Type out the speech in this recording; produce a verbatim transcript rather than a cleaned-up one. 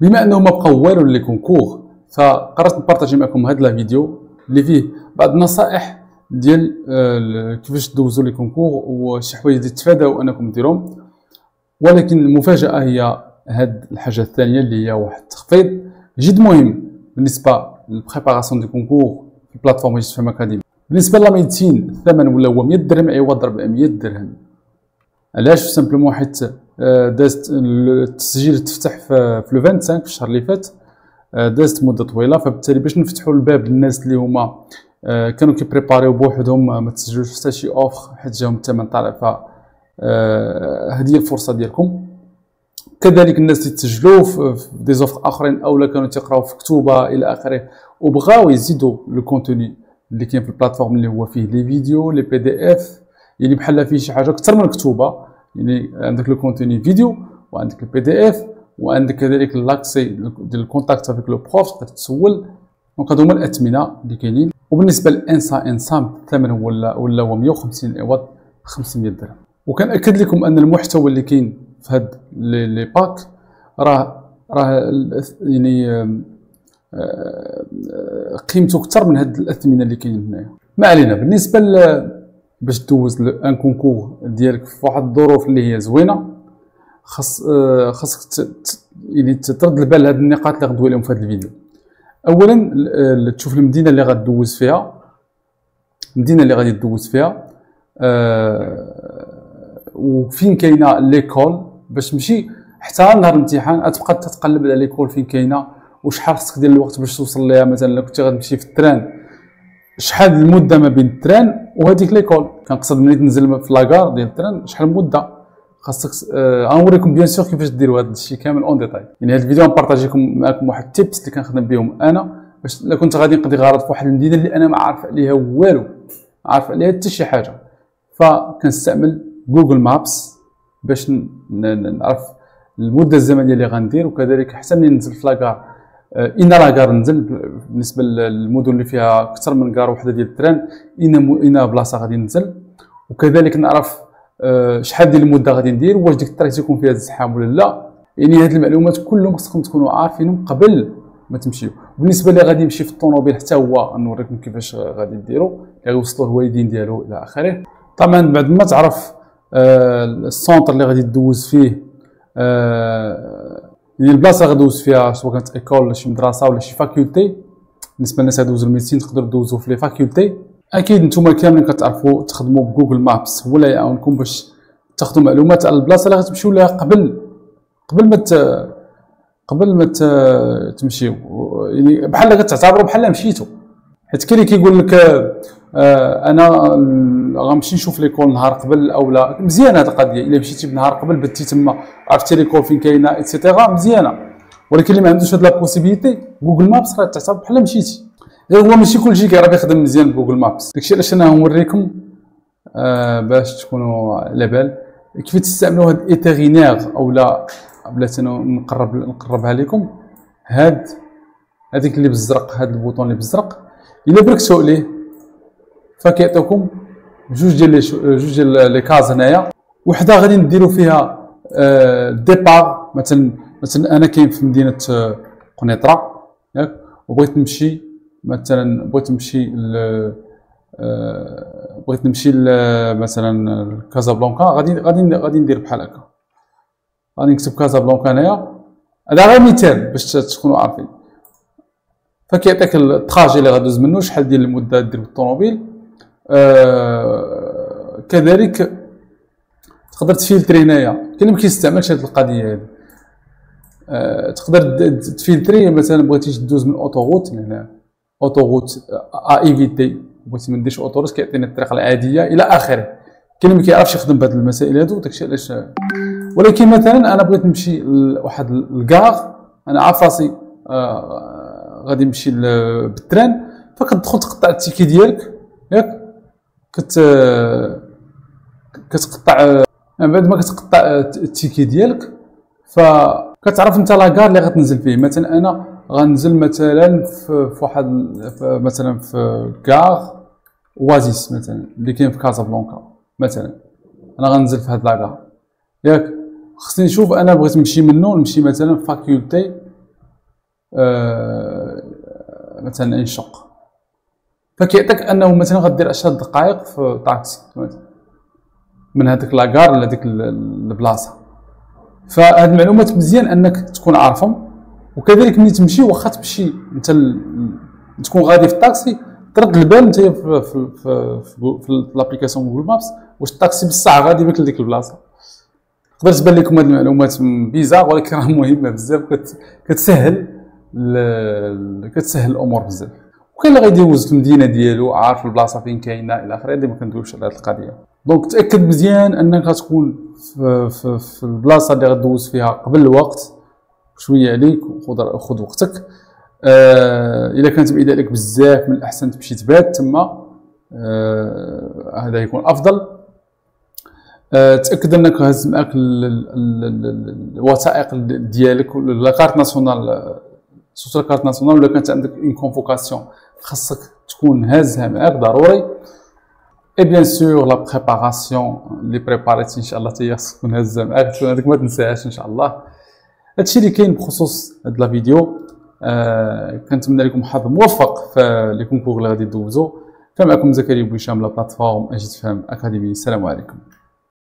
بما انه ما بقاو والو لي كونكور، فقررت نبارطاجي معكم هذا الفيديو اللي فيه بعض النصائح ديال كيفاش تدوزوا لي كونكور وشي حوايج اللي تفاداو انكم ديروهم. ولكن المفاجاه هي هاد الحاجه الثانيه اللي هي واحد التخفيض جد مهم بالنسبه للبريباراسيون دي كونكور في بلاتفورم يوسف اكاديمي. بالنسبه للميديسين الثمن ولا هو مية درهم عوض أربعمية درهم. علاش؟ سامبلومون حيت دازت التسجيل تفتح في لو خمسة وعشرين في الشهر اللي فات، دازت مده طويله، فبالتالي باش نفتحوا الباب للناس اللي هما كانوا كيبريباريو بوحدهم ما تسجلوش حتى شي اوفر حيت جاهم الثمن طالع، ف هذه هي الفرصه ديالكم. كذلك الناس اللي تسجلوا في دي زوفر اخرين اولا كانوا تيقراو في كتوبه الى اخره وبغاو يزيدوا لو كونتوني اللي كاين في البلاتفورم اللي هو فيه لي فيديو لي بي دي اف، يعني بحال فيه شي حاجه اكثر من الكتوبه، يعني عندك لو كونتوني فيديو وعندك البي دي اف وعندك كذلك لاكسي ديال الكونتاكت افيك لو بروف تقدر تسول. دونك هادو هما الاثمنه اللي كاينين. وبالنسبه للانسا انسام الثمن ولا ولا هو مية وخمسين عوض خمسمية درهم. وكنأكد لكم ان المحتوى اللي كاين في هاد لي باك راه راه يعني قيمته اكثر من هاد الاثمنه اللي كاينين هنايا. ما علينا. بالنسبه باش دوز ان كونكور ديالك في واحد الظروف اللي هي زوينه، خاص خاصك يعني ترد البال لهاد النقاط اللي غندوي لهم في هذا الفيديو. اولا تشوف المدينه اللي غدوز فيها، المدينه اللي غادي تدوز فيها أه وفين كاينه ليكول، باش تمشي حتى نهار الامتحان غتبقى تتقلب على ليكول فين كاينه وشحال خصك دير الوقت باش توصل ليها. مثلا لو كنتي غتمشي في التران شحال المده ما بين التران وهذيك ليكول، كنقصد ملي تنزل في لاكار ديال التران شحال المده خاصك. آه غنوريكم بيان سور كيفاش ديروا هذا الشيء كامل اون ديتاي. يعني هذا الفيديو غنبارطاجيكم معكم واحد التيبس اللي كنخدم بهم انا باش الا كنت غادي نقضي غرض في واحد المدينه اللي انا ما عارف عليها والو، ما عارف عليها حتى شي حاجه، فكنستعمل جوجل مابس باش نعرف المده الزمنيه اللي غندير. وكذلك حتى ملي ننزل في لاكار ان لاكار ننزل بالنسبه للمدن اللي فيها اكثر من كار وحده ديال التران ان ان بلاصه غادي ننزل. وكذلك نعرف شحال ديال المده غادي ندير، واش ديك الطريق تيكون فيها الزحام ولا لا. يعني هاد المعلومات كلهم خصكم تكونوا عارفينهم قبل ما تمشيو. بالنسبه اللي غادي يمشي في الطوموبيل حتى هو نوريكم كيفاش غادي ديروا، غيوصلوا الوالدين ديالو الى اخره. طبعا بعد ما تعرف آه السونتر اللي غادي تدوز فيه، آه يعني البلاصه اللي غادوز فيها سواء كانت ايكول ولا شي مدرسه ولا شي فاكولتي. بالنسبه للناس اللي غادوزوا الميديسين تقدروا دوزوا في لي فاكولتي. اكيد نتوما كاملين كتعرفوا تخدموا بجوجل مابس، هو اللي يعاونكم باش تاخذوا معلومات على البلاصه اللي غتمشيو لها قبل قبل ما قبل ما تمشيو. يعني بحال كتعتبروا بحال مشيتوا، حيت كاين اللي كيقول لك آه انا غنمشي نشوف ليكول نهار قبل او لا. مزيانه هذه القضيه، الا مشيتي بنهار قبل بتي تما عرفتي ليكول فين كاينه ايتترا مزيانه. ولكن اللي ما عندوش هاد لا بوسيبيليتي جوجل مابس راه تعتبر بحال مشيتي. غير هو ماشي كلشي كيعرف يخدم مزيان بجوجل مابس. داكشي علاش انا نوريكم آه باش تكونوا على بال كيف تستعملوا هاد ايتيرينير اولا بلاتي نقرب نقربها لكم. هاد هذيك اللي بالزرق، هاد البوطون اللي بالزرق الا بركتوا عليه فكيعطيكم جوج ديال لي جوج ديال لي كاز هنايا. وحده غادي نديروا فيها آه ديبار. مثلا مثلا انا كاين في مدينه قنيطره ياك، وبغيت نمشي مثلا بغيت نمشي ل أه بغيت نمشي مثلا لكازابلانكا، غادي غادي غادي ندير بحال هكا، غادي نكتب كازابلانكا هنايا. هذا غير مثال باش تكونوا عارفين. فكيعطيك الطراجي اللي غادوز منه، شحال ديال المده دير بالطوموبيل. أه كذلك تقدر تفلتري هنايا. كاين اللي ما كيستعملش هذه القضيه هذه. أه تقدر تفلتري مثلا بغيتي تدوز من اوتوغوت هنا اوتوغوت ا ايفيتي، بغيتي ما ديرش اوتوغوت كيعطينا الطريق العاديه الى اخره. كاين اللي ما كيعرفش يخدم بهذه المسائل هادو، داكشي علاش. ولكن مثلا انا بغيت نمشي لواحد الكار، انا عارف راسي آه غادي نمشي بالتران، فكتدخل تقطع التيكي ديالك ياك، كت كتقطع من بعد ما كتقطع التيكي ديالك فكتعرف انت لاكار اللي غتنزل فيه. مثلا انا غنزل مثلا في واحد مثلا في كار اوازيس مثلا اللي كاين في كازابلانكا. مثلا انا غنزل في هاد لاكار ياك، خصني نشوف انا بغيت نمشي منه نمشي مثلا في فاكولتي آه مثلا ان شق، فكيعطيك انه مثلا غدير عشر دقائق في طاكسي من هذيك لاكار لهذيك البلاصه. فهاد المعلومات مزيان انك تكون عارفهم. وكذلك ملي تمشي واخا تمشي انت ال... تكون غادي في الطاكسي، ترد البال انت في في في, في, في لابليكاسيون جوجل مابس واش الطاكسي بصح غادي بك لديك البلاصه. تقدر تبان لكم هاد المعلومات بيزار ولكن راه مهمه بزاف، كت... كتسهل ل... كتسهل الامور بزاف. وكاين اللي غيدوز في المدينه ديالو عارف البلاصه فين كاينه الى اخره، ديما كندويوش على هاد القضيه. دونك تاكد مزيان انك غتكون في, في, في البلاصه اللي غدوز فيها قبل الوقت شويه عليك، وخذ خذ وقتك. آه الا كانت بعيده عليك بزاف من الاحسن تمشي تبات تما، آه هذا يكون افضل. آه تاكد انك هز معاك الوثائق ديالك، لا كارت ناسيونال سوتر كارت ناسيونال، ولا كانت عندك اون كونفوكاسيون خاصك تكون هازها معاك ضروري. اي بيان سور لا بريباراسيون لي بريباريتي ان شاء الله حتى هي خاصك تكون هازها معاك، هذيك ما تنساهاش ان شاء الله. هادشي اللي كاين بخصوص هاد لا فيديو. آه كنتمنى لكم حظ موفق في لي كونكور اللي غادي دوزو. كان معكم زكريا بويشام لا بلاتفورم اجي تفهم اكاديمي. السلام عليكم.